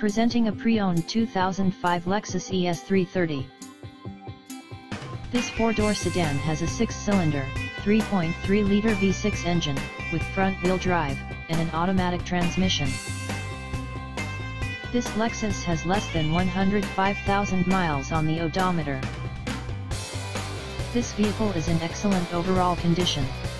Presenting a pre-owned 2005 Lexus ES330. This four-door sedan has a six-cylinder, 3.3-liter V6 engine, with front-wheel drive, and an automatic transmission. This Lexus has less than 105,000 miles on the odometer. This vehicle is in excellent overall condition.